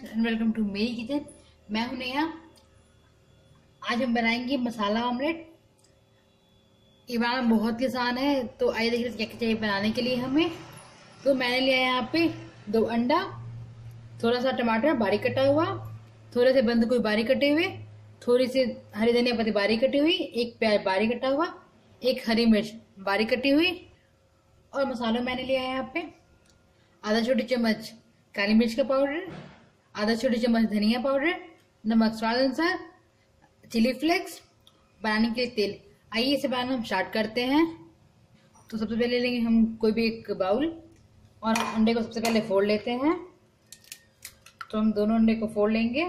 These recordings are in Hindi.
फ्रेंड्स एंड वेलकम टू मेरी किचन। मैं हूं नेहा। आज हम बनाएंगे मसाला ऑमलेट। ये बनाना बहुत ही आसान है, तो आइए देखिए क्या क्या चाहिए बनाने के लिए हमें। तो मैंने लिया है यहाँ पे 2 अंडा, थोड़ा सा टमाटर बारीक कटा हुआ, थोड़े से बंद गोभी बारीक कटे हुए, थोड़ी सी हरी धनिया पत्ती बारीक कटी हुई, एक प्याज बारीक कटा हुआ, एक हरी मिर्च बारीक कटी हुई। और मसालों मैंने लिया है यहाँ पे आधा छोटी चम्मच काली मिर्च का पाउडर, आधा छोटी चम्मच धनिया पाउडर, नमक स्वाद अनुसार, चिली फ्लेक्स, बनाने के लिए तेल। आइए इसे बनाना हम स्टार्ट करते हैं। तो सबसे पहले लेंगे हम कोई भी एक बाउल और अंडे को सबसे पहले फोड़ लेते हैं। तो हम दोनों अंडे को फोड़ लेंगे।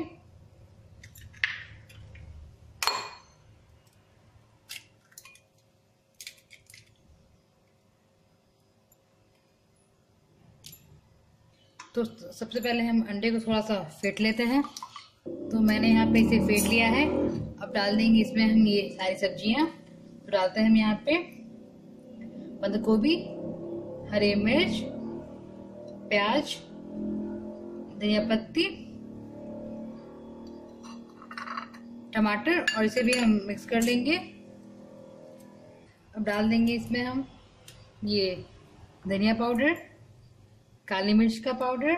तो सबसे पहले हम अंडे को थोड़ा सा फेंट लेते हैं। तो मैंने यहाँ पे इसे फेंट लिया है। अब डाल देंगे इसमें हम ये सारी सब्जियां। तो डालते हैं हम यहाँ पे बंद गोभी, हरी मिर्च, प्याज, धनिया पत्ती, टमाटर और इसे भी हम मिक्स कर लेंगे। अब डाल देंगे इसमें हम ये धनिया पाउडर, काली मिर्च का पाउडर,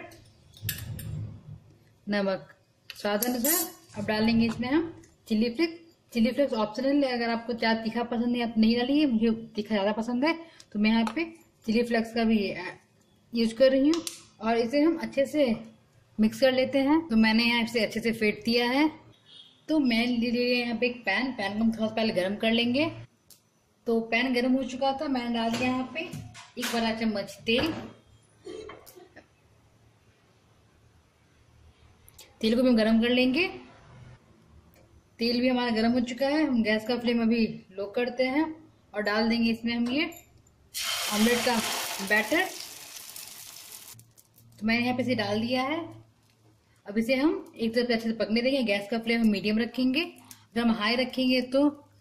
नमक स्वाद अनुसार। अब डालेंगे इसमें हम chilli flakes. Chilli flakes optional है, अगर आपको ज्यादा तीखा पसंद है आप नहीं डालिए, मुझे तीखा ज्यादा पसंद है तो मैं यहाँ पे चिली फ्लेक्स का भी यूज कर रही हूँ। और इसे हम अच्छे से मिक्स कर लेते हैं। तो मैंने यहाँ इसे अच्छे से फेंट दिया है। तो मैं ले लिया यहाँ पे एक पैन को हम थोड़ा पहले गर्म कर लेंगे। तो पैन गर्म हो चुका था, मैंने डाल दिया यहाँ पे 1 बड़ा चम्मच तेल। तेल को भी हम गरम कर लेंगे। तेल भी हमारा गरम हो चुका है। हम गैस का फ्लेम अभी लो करते हैं और डाल देंगे इसमें हम ये ऑमलेट का बैटर। तो मैंने यहाँ पे इसे डाल दिया है। अब इसे हम एक तरफ अच्छे से पकने देंगे। गैस का फ्लेम हम मीडियम रखेंगे। अगर हम हाई रखेंगे तो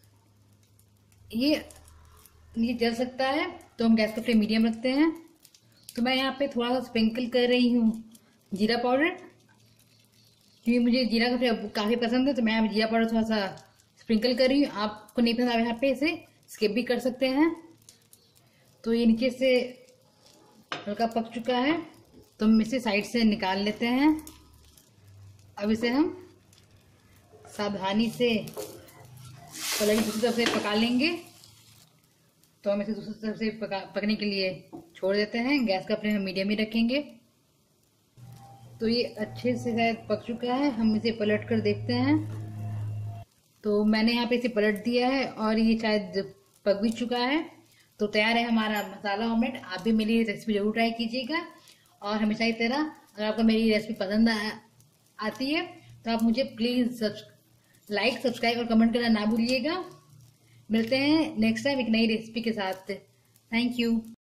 ये जल सकता है, तो हम गैस का फ्लेम मीडियम रखते हैं। तो मैं यहाँ पे थोड़ा सा स्प्रिंकल कर रही हूँ जीरा पाउडर, क्योंकि मुझे जीरा का फ्लेवर काफी पसंद है। तो मैं यहाँ जीरा पाउडर थोड़ा सा स्प्रिंकल कर रही हूँ। आपको नहीं पसंद, आप यहाँ पे इसे स्किप भी कर सकते हैं। तो ये नीचे से हल्का पक चुका है, तो हम इसे साइड से निकाल लेते हैं। अब इसे हम सावधानी से पहले दूसरी तरफ से पका लेंगे। तो हम इसे दूसरी तरफ से पकने के लिए छोड़ देते हैं। गैस का फ्लेम हम मीडियम ही रखेंगे। तो ये अच्छे से शायद पक चुका है, हम इसे पलट कर देखते हैं। तो मैंने यहाँ पे इसे पलट दिया है और ये शायद पक भी चुका है। तो तैयार है हमारा मसाला ऑमलेट। आप भी मेरी रेसिपी जरूर ट्राई कीजिएगा। और हमेशा की तरह अगर आपको मेरी रेसिपी पसंद आती है तो आप मुझे प्लीज लाइक, सब्सक्राइब और कमेंट करना ना भूलिएगा। मिलते हैं नेक्स्ट टाइम एक नई रेसिपी के साथ। Thank you.